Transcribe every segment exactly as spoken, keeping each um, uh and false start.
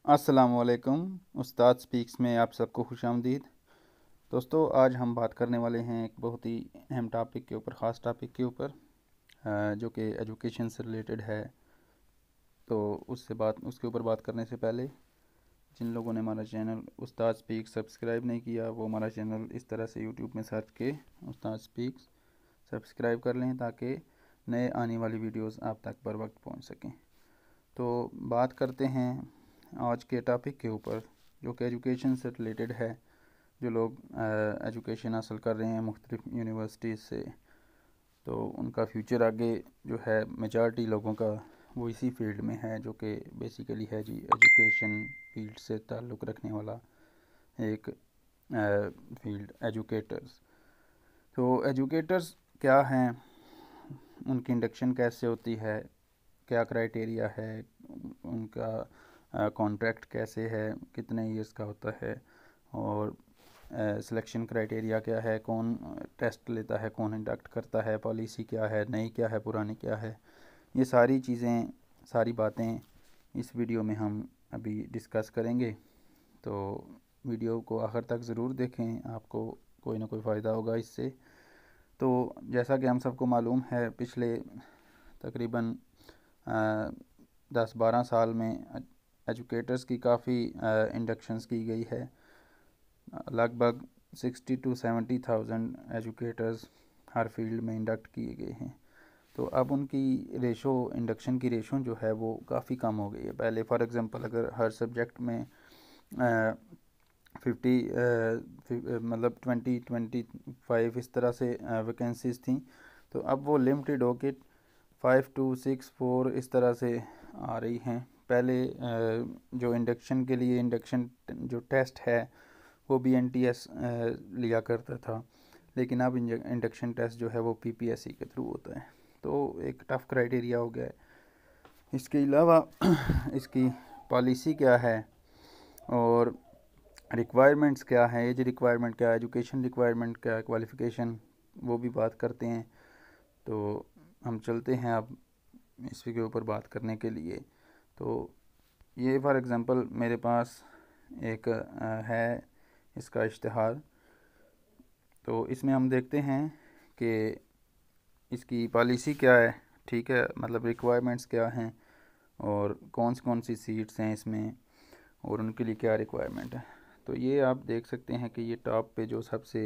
अस्सलामुअलैकुम। उस्ताद स्पीक्स में आप सबको खुशामदीद। दोस्तों, आज हम बात करने वाले हैं एक बहुत ही अहम टॉपिक के ऊपर, ख़ास टॉपिक के ऊपर, अ, जो कि एजुकेशन से रिलेटेड है। तो उससे बात उसके ऊपर बात करने से पहले जिन लोगों ने हमारा चैनल उस्ताद स्पीक्स सब्सक्राइब नहीं किया, वो हमारा चैनल इस तरह से यूट्यूब में सर्च के उस्ताद स्पीक्स सब्सक्राइब कर लें ताकि नए आने वाली वीडियोस आप तक बर वक्त पहुँच सकें। तो बात करते हैं आज के टॉपिक के ऊपर, जो कि एजुकेशन से रिलेटेड है। जो लोग एजुकेशन हासिल कर रहे हैं मुख्तलिफ यूनिवर्सिटीज़ से, तो उनका फ्यूचर आगे जो है मेजॉरिटी लोगों का वो इसी फील्ड में है, जो कि बेसिकली है जी एजुकेशन फील्ड से ताल्लुक़ रखने वाला एक फील्ड, एजुकेटर्स। तो एजुकेटर्स क्या हैं, उनकी इंडक्शन कैसे होती है, क्या क्राइटेरिया है, उनका कॉन्ट्रैक्ट कैसे है, कितने ईयर्स का होता है, और सिलेक्शन क्राइटेरिया क्या है, कौन टेस्ट लेता है, कौन इंडक्ट करता है, पॉलिसी क्या है, नई क्या है, पुरानी क्या है, ये सारी चीज़ें, सारी बातें इस वीडियो में हम अभी डिस्कस करेंगे। तो वीडियो को आखिर तक ज़रूर देखें, आपको कोई ना कोई फ़ायदा होगा इससे। तो जैसा कि हम सबको मालूम है, पिछले तकरीबन दस बारह साल में एजुकेटर्स की काफ़ी इंडक्शंस की गई है। लगभग sixty to seventy thousand educators हर फील्ड में इंडक्ट किए गए हैं। तो अब उनकी रेशो, इंडक्शन की रेशो जो है वो काफ़ी कम हो गई है। पहले फॉर एग्ज़ाम्पल अगर हर सब्जेक्ट में फिफ्टी मतलब ट्वेंटी ट्वेंटी फाइव इस तरह से वैकेंसीज़ थी, तो अब वो लिमिटेड हो के फाइव टू सिक्स फोर इस तरह से आ रही हैं। पहले जो इंडक्शन के लिए इंडक्शन जो टेस्ट है वो बी एन टी एस लिया करता था, लेकिन अब इंडक्शन टेस्ट जो है वो पी पी एस सी के थ्रू होता है। तो एक टफ़ क्राइटेरिया हो गया है। इसके अलावा इसकी पॉलिसी क्या है और रिक्वायरमेंट्स क्या है, एज रिक्वायरमेंट क्या है, एजुकेशन रिक्वायरमेंट क्या है, क्वालिफ़िकेशन, वो भी बात करते हैं। तो हम चलते हैं अब इसी के ऊपर बात करने के लिए। तो ये फॉर एग्ज़ाम्पल मेरे पास एक है इसका इश्तिहार। तो इसमें हम देखते हैं कि इसकी पॉलिसी क्या है, ठीक है, मतलब रिक्वायरमेंट्स क्या हैं और कौन सी कौन सी सीट्स हैं इसमें और उनके लिए क्या रिक्वायरमेंट है। तो ये आप देख सकते हैं कि ये टॉप पे जो सबसे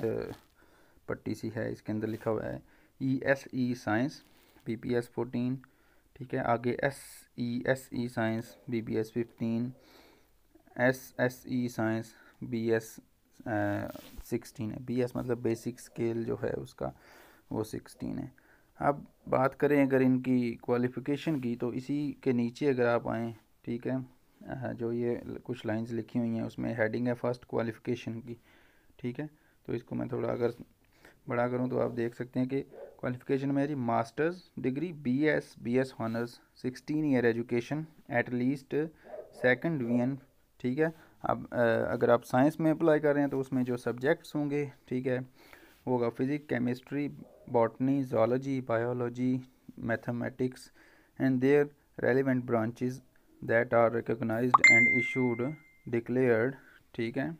पट्टी सी है, इसके अंदर लिखा हुआ है E S E science B P S fourteen, ठीक है। आगे S E S E science B B S fifteen, S S E science B S sixteen है। बी एस मतलब बेसिक स्केल जो है उसका, वो सिक्सटीन है। अब बात करें अगर इनकी क्वालिफ़िकेशन की, तो इसी के नीचे अगर आप आएँ, ठीक है, जो ये कुछ लाइंस लिखी हुई हैं उसमें हेडिंग है फर्स्ट क्वालिफ़िकेशन की, ठीक है। तो इसको मैं थोड़ा अगर बड़ा करूं तो आप देख सकते हैं कि क्वालिफ़िकेशन में है जी masters degree B S B S honours, sixteen year education at least second division, ठीक है। अब अगर आप साइंस में अप्लाई कर रहे हैं तो उसमें जो सब्जेक्ट्स होंगे, ठीक है, वो होगा physics, chemistry, botany, zoology, biology, mathematics and their relevant branches that are recognised and issued declared, ठीक है,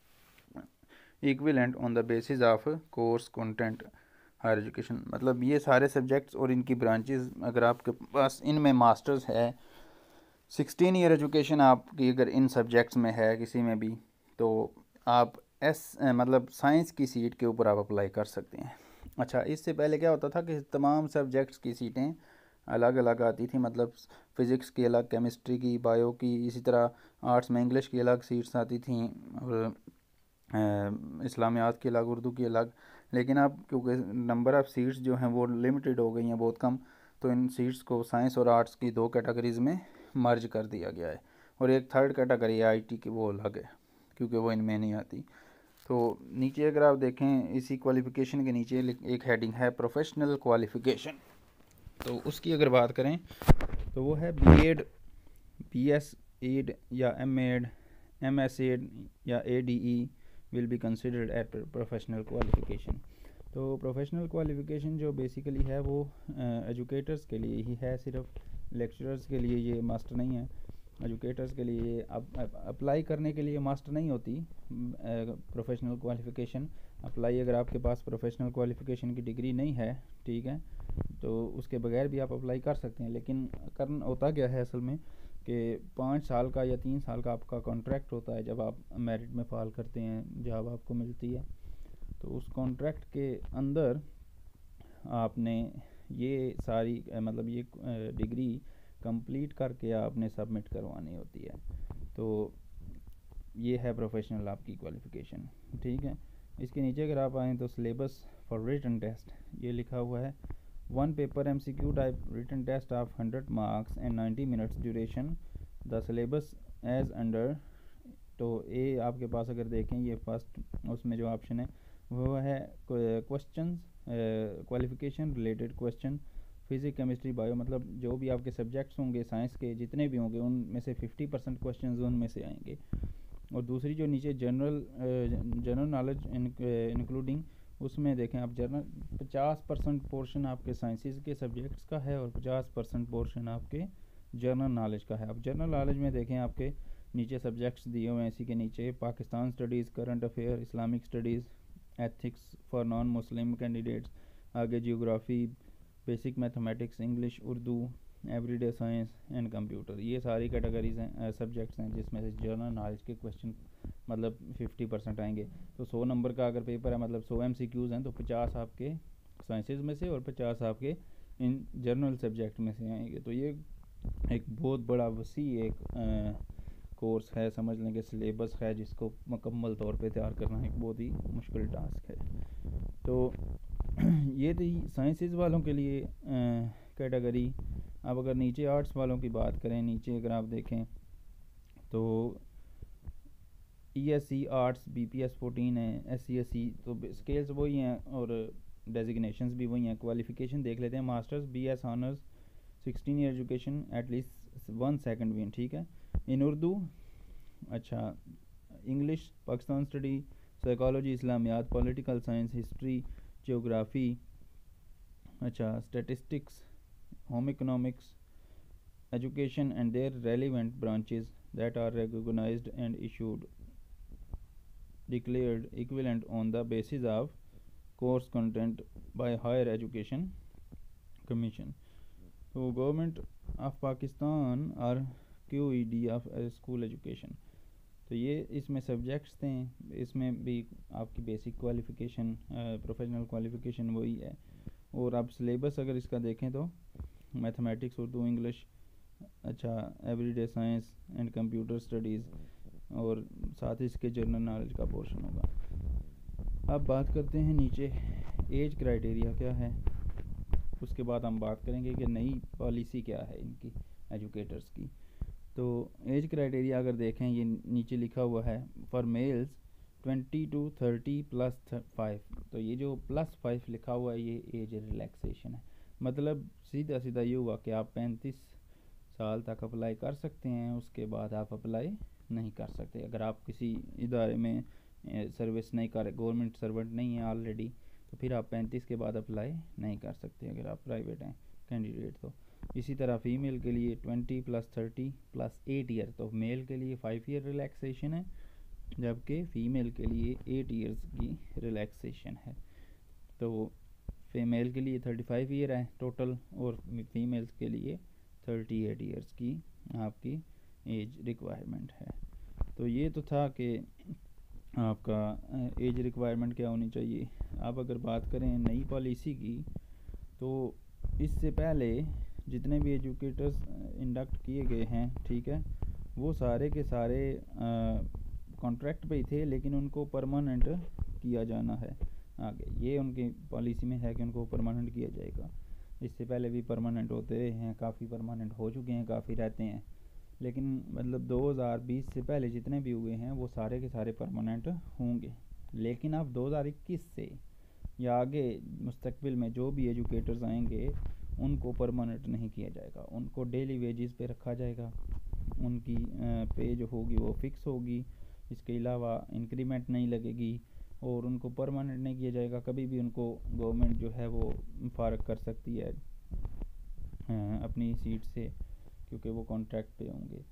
equivalent on the basis of course content higher education. मतलब ये सारे सब्जेक्ट्स और इनकी ब्रांचेस, अगर आपके पास इनमें मास्टर्स है, सिक्सटीन ईयर एजुकेशन आपकी अगर इन सब्जेक्ट्स में है किसी में भी, तो आप एस मतलब साइंस की सीट के ऊपर आप अप्लाई कर सकते हैं। अच्छा, इससे पहले क्या होता था कि तमाम सब्जेक्ट्स की सीटें अलग अलग आती थी, मतलब फ़िज़िक्स की अलग, केमिस्ट्री की, बायो की, इसी तरह आर्ट्स में इंग्लिश की अलग सीट्स आती थी और इस्लामियात की अलग, उर्दू की अलग। लेकिन अब क्योंकि नंबर ऑफ़ सीट्स जो हैं वो लिमिटेड हो गई हैं, बहुत कम, तो इन सीट्स को साइंस और आर्ट्स की दो कैटेगरीज़ में मर्ज कर दिया गया है। और एक थर्ड कैटेगरी आई टी की, वो अलग है क्योंकि वो इनमें नहीं आती। तो नीचे अगर आप देखें, इसी क्वालिफ़िकेशन के नीचे एक हेडिंग है प्रोफेशनल क्वालिफ़िकेशन। तो उसकी अगर बात करें तो वो है B Ed, B S Ed या M Ed, M S Ed या A D E will be considered at professional qualification. तो प्रोफेशनल क्वालिफ़िकेशन जो बेसिकली है वो एजुकेटर्स के लिए ही है, सिर्फ लेक्चरर्स के लिए ये मास्टर नहीं है। एजुकेटर्स के लिए अब अप्लाई करने के लिए मास्टर नहीं होती प्रोफेशनल क्वालिफ़िकेशन। अप्लाई अगर आपके पास प्रोफेशनल क्वालिफ़िकेशन की डिग्री नहीं है, ठीक है, तो उसके बगैर भी आप अप्लाई कर सकते हैं। लेकिन करन होता क्या है असल में कि पाँच साल का या तीन साल का आपका कॉन्ट्रैक्ट होता है जब आप मेरिट में फाल करते हैं, जॉब आपको मिलती है। तो उस कॉन्ट्रैक्ट के अंदर आपने ये सारी मतलब ये डिग्री कंप्लीट करके आपने सबमिट करवानी होती है। तो ये है प्रोफेशनल आपकी क्वालिफ़िकेशन, ठीक है। इसके नीचे अगर आप आएँ तो सिलेबस फॉर रिटन टेस्ट ये लिखा हुआ है। One paper M C Q type written test of hundred marks and ninety minutes duration the syllabus as under. तो ए आपके पास अगर देखें ये फर्स्ट उसमें जो ऑप्शन है वो है question qualification related question physics chemistry bio, मतलब जो भी आपके सब्जेक्ट्स होंगे साइंस के जितने भी होंगे उनमें से फिफ्टी परसेंट क्वेश्चन उनमें से आएंगे। और दूसरी जो नीचे जनरल जनरल नॉलेज इंक्लूडिंग, उसमें देखें आप जनरल पचास परसेंट पोर्शन आपके साइंसेस के सब्जेक्ट्स का है और पचास परसेंट पोर्शन आपके जनरल नॉलेज का है। अब जनरल नॉलेज में देखें आपके नीचे सब्जेक्ट्स दिए हुए हैं, इसी के नीचे Pakistan studies, current affair, Islamic studies, ethics for non Muslim candidates, आगे geography, basic mathematics, English, Urdu, everyday science and computer. ये सारी कैटेगरीज हैं, सब्जेक्ट्स हैं जिसमें से जनरल नॉलेज के क्वेश्चन मतलब फिफ्टी परसेंट आएंगे। तो सौ नंबर का अगर पेपर है मतलब सौ एम सी क्यूज़ हैं, तो पचास आपके साइंसेज में से और पचास आपके इन जनरल सब्जेक्ट में से आएंगे। तो ये एक बहुत बड़ा वसी एक कोर्स है, समझ लें कि सिलेबस है जिसको मुकम्मल तौर पे तैयार करना एक बहुत ही मुश्किल टास्क है। तो ये थी साइंसेस वालों के लिए कैटेगरी। अब अगर नीचे आर्ट्स वालों की बात करें, नीचे अगर आप देखें तो E S C arts B P S fourteen है, एस सी एस सी, तो स्केल्स वही हैं और डेजिग्नेशंस भी वही हैं। क्वालिफ़िकेशन देख लेते हैं, masters B S honours, sixteen year education at least one second विन, ठीक है, इन उर्दू, अच्छा, English, Pakistan study, psychology, Islamiat, political science, history, geography, अच्छा, statistics, home economics, education and their relevant branches that are recognised and issued declared equivalent on the basis of course content by higher education commission, तो government of Pakistan और Q E D of school education. तो ये इसमें subjects थे, इसमें भी आपकी basic qualification professional qualification वही है। और आप सिलेबस अगर इसका देखें तो मैथमेटिक्स, उर्दू, इंग्लिश, अच्छा, everyday science and computer studies, और साथ ही इसके जनरल नॉलेज का पोर्शन होगा। अब बात करते हैं नीचे एज क्राइटेरिया क्या है, उसके बाद हम बात करेंगे कि नई पॉलिसी क्या है इनकी एजुकेटर्स की। तो एज क्राइटेरिया अगर देखें ये नीचे लिखा हुआ है for males twenty to thirty plus five. तो ये जो प्लस फाइव लिखा हुआ है ये एज रिलैक्सेशन है, मतलब सीधा सीधा ये हुआ कि आप पैंतीस साल तक अप्लाई कर सकते हैं, उसके बाद आप अप्लाई नहीं कर सकते। अगर आप किसी इदारे में सर्विस नहीं कर, गवर्नमेंट सर्वेंट नहीं है ऑलरेडी, तो फिर आप पैंतीस के बाद अप्लाई नहीं कर सकते अगर आप प्राइवेट हैं कैंडिडेट। तो इसी तरह फ़ीमेल के लिए twenty plus thirty plus eight year, तो मेल के लिए फाइव ईयर रिलैक्सेशन है जबकि फ़ीमेल के लिए एट ईयर्स की रिलैक्सेशन है। तो फीमेल के लिए थर्टी फाइव ईयर है टोटल और फीमेल्स के लिए थर्टी एट ईयर्स की आपकी एज रिक्वायरमेंट है। तो ये तो था कि आपका एज रिक्वायरमेंट क्या होनी चाहिए। अब अगर बात करें नई पॉलिसी की, तो इससे पहले जितने भी एजुकेटर्स इंडक्ट किए गए हैं, ठीक है, वो सारे के सारे कॉन्ट्रैक्ट पे ही थे, लेकिन उनको परमानेंट किया जाना है आगे। ये उनकी पॉलिसी में है कि उनको परमानेंट किया जाएगा। इससे पहले भी परमानेंट होते हैं, काफ़ी परमानेंट हो चुके हैं, काफ़ी रहते हैं, लेकिन मतलब दो हज़ार बीस से पहले जितने भी हुए हैं वो सारे के सारे परमानेंट होंगे। लेकिन अब दो हज़ार इक्कीस से या आगे मुस्तकबिल में जो भी एजुकेटर्स आएंगे उनको परमानेंट नहीं किया जाएगा, उनको डेली वेजेस पे रखा जाएगा, उनकी पे जो होगी वो फिक्स होगी, इसके अलावा इंक्रीमेंट नहीं लगेगी और उनको परमानेंट नहीं किया जाएगा। कभी भी उनको गवर्नमेंट जो है वो फारग कर सकती है अपनी सीट से, क्योंकि वो कॉन्ट्रैक्ट पे होंगे।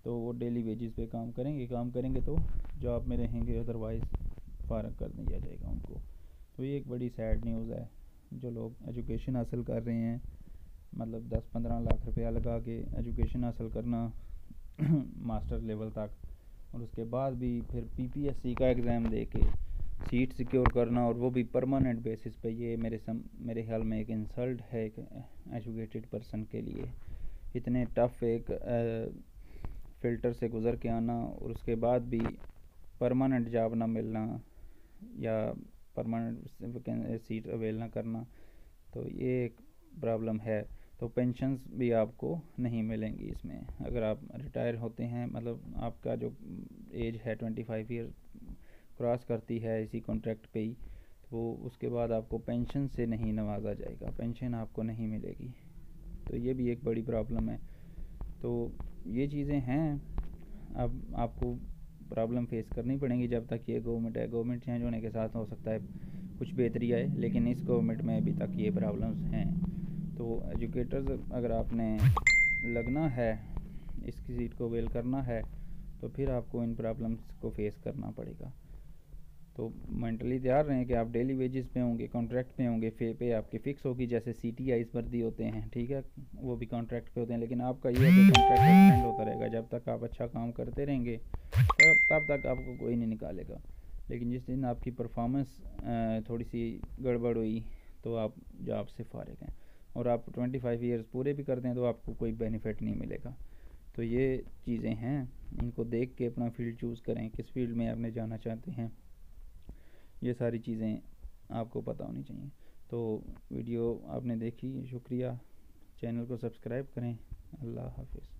तो वो डेली वेजेस पे काम करेंगे, काम करेंगे तो जॉब में रहेंगे, अदरवाइज़ फारग कर दिया जाएगा उनको। तो ये एक बड़ी सैड न्यूज़ है। जो लोग एजुकेशन हासिल कर रहे हैं, मतलब दस पंद्रह लाख रुपया लगा के एजुकेशन हासिल करना मास्टर लेवल तक, और उसके बाद भी फिर पीपीएससी का एग्ज़ाम दे के सीट सिक्योर करना, और वो भी परमानेंट बेसिस पे, ये मेरे सम मेरे ख्याल में एक इंसल्ट है एक एजुकेटेड पर्सन के लिए। इतने टफ एक फ़िल्टर से गुज़र के आना और उसके बाद भी परमानेंट जॉब ना मिलना या परमानेंट सीट अवेल ना करना, तो ये एक प्रॉब्लम है। तो पेंशन्स भी आपको नहीं मिलेंगी इसमें। अगर आप रिटायर होते हैं, मतलब आपका जो एज है ट्वेंटी फाइव ईयर क्रॉस करती है इसी कॉन्ट्रैक्ट पे ही, तो उसके बाद आपको पेंशन से नहीं नवाजा जाएगा, पेंशन आपको नहीं मिलेगी। तो ये भी एक बड़ी प्रॉब्लम है। तो ये चीज़ें हैं, अब आपको प्रॉब्लम फेस करनी पड़ेंगी जब तक ये गवर्नमेंट है। गवर्नमेंट चेंज होने के साथ हो सकता है कुछ बेहतरी आए, लेकिन इस गवर्नमेंट में अभी तक ये प्रॉब्लम्स हैं। तो एजुकेटर्स अगर आपने लगना है, इसकी सीट को वेल करना है, तो फिर आपको इन प्रॉब्लम्स को फेस करना पड़ेगा। तो मेंटली तैयार रहें कि आप डेली वेजेस पे होंगे, कॉन्ट्रैक्ट पे होंगे, फे पे आपकी फ़िक्स होगी, जैसे सी टी आईज़ भर्ती होते हैं, ठीक है, वो भी कॉन्ट्रैक्ट पे होते हैं। लेकिन आपका ये है कि कॉन्ट्रैक्ट एक्सटेंड होता रहेगा, जब तक आप अच्छा काम करते रहेंगे तब तब तक आपको कोई नहीं निकालेगा। लेकिन जिस दिन आपकी परफॉर्मेंस थोड़ी सी गड़बड़ हुई तो आप जॉब से फारिग हैं, और आप ट्वेंटी फाइव ईयर्स पूरे भी करते हैं तो आपको कोई बेनिफिट नहीं मिलेगा। तो ये चीज़ें हैं, इनको देख के अपना फील्ड चूज़ करें, किस फील्ड में आपने जाना चाहते हैं, ये सारी चीज़ें आपको पता होनी चाहिए। तो वीडियो आपने देखी, शुक्रिया। चैनल को सब्सक्राइब करें। अल्लाह हाफिज़।